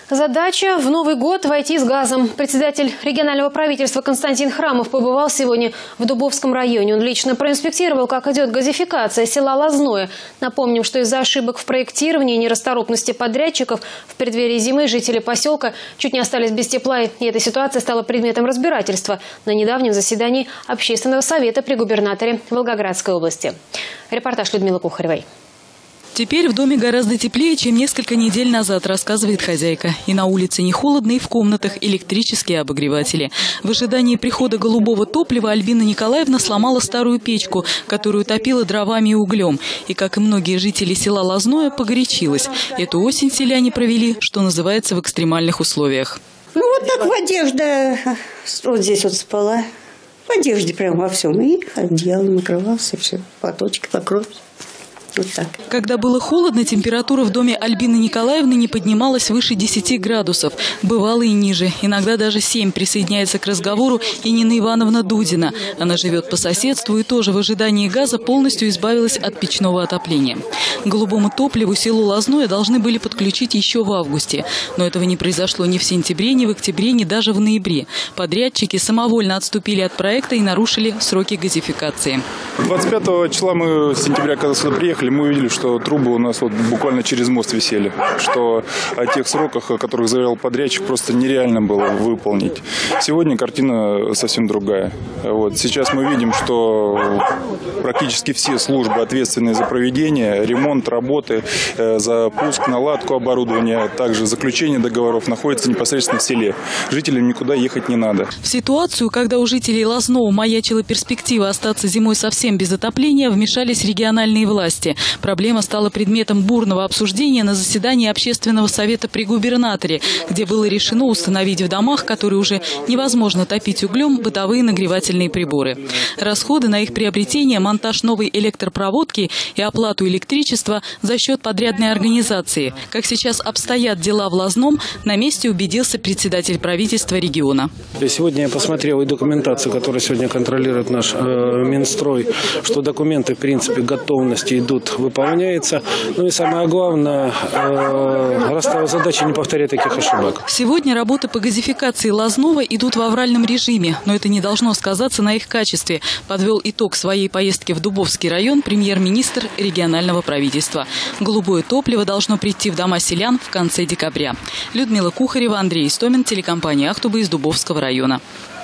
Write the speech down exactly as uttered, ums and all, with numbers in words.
Задача в Новый год войти с газом. Председатель регионального правительства Константин Храмов побывал сегодня в Дубовском районе. Он лично проинспектировал, как идет газификация села Лозное. Напомним, что из-за ошибок в проектировании и нерасторопности подрядчиков в преддверии зимы жители поселка чуть не остались без тепла. И эта ситуация стала предметом разбирательства на недавнем заседании Общественного совета при губернаторе Волгоградской области. Репортаж Людмилы Кухаревой. Теперь в доме гораздо теплее, чем несколько недель назад, рассказывает хозяйка. И на улице не холодно, и в комнатах электрические обогреватели. В ожидании прихода голубого топлива Альбина Николаевна сломала старую печку, которую топила дровами и углем. И, как и многие жители села Лозное, погорячилась. Эту осень селяне провели, что называется, в экстремальных условиях. Ну вот так в одежде, вот здесь вот спала. В одежде прям во всем. И одеялом накрывался, все, платочки покрой. Вот так. Когда было холодно, температура в доме Альбины Николаевны не поднималась выше десяти градусов. Бывало и ниже. Иногда даже семь. Присоединяется к разговору и Нина Ивановна Дудина. Она живет по соседству и тоже в ожидании газа полностью избавилась от печного отопления. К голубому топливу село Лозное должны были подключить еще в августе. Но этого не произошло ни в сентябре, ни в октябре, ни даже в ноябре. Подрядчики самовольно отступили от проекта и нарушили сроки газификации. двадцать пятого числа мы, сентября, когда сюда приехали, мы увидели, что трубы у нас вот буквально через мост висели. Что о тех сроках, о которых заявлял подрядчик, просто нереально было выполнить. Сегодня картина совсем другая. Вот. Сейчас мы видим, что практически все службы, ответственные за проведение, ремонт, работы, запуск, наладку оборудования, также заключение договоров, находятся непосредственно в селе. Жителям никуда ехать не надо. В ситуацию, когда у жителей Лозного маячила перспектива остаться зимой совсем без отопления, вмешались региональные власти. Проблема стала предметом бурного обсуждения на заседании Общественного совета при губернаторе, где было решено установить в домах, которые уже невозможно топить углем, бытовые нагревательные приборы. Расходы на их приобретение, монтаж новой электропроводки и оплату электричества за счет подрядной организации. Как сейчас обстоят дела в Лозном, на месте убедился председатель правительства региона. Сегодня я посмотрел и документацию, которую сегодня контролирует наш э, Минстрой, что документы в принципе готовности идут, выполняется. Ну и самое главное, э, расставила задача не повторять таких ошибок. Сегодня работы по газификации Лозного идут в авральном режиме, но это не должно сказаться на их качестве, подвел итог своей поездки в Дубовский район премьер-министр регионального правительства. Голубое топливо должно прийти в дома селян в конце декабря. Людмила Кухарева, Андрей Истомин, телекомпания «Ахтуба» из Дубовского района.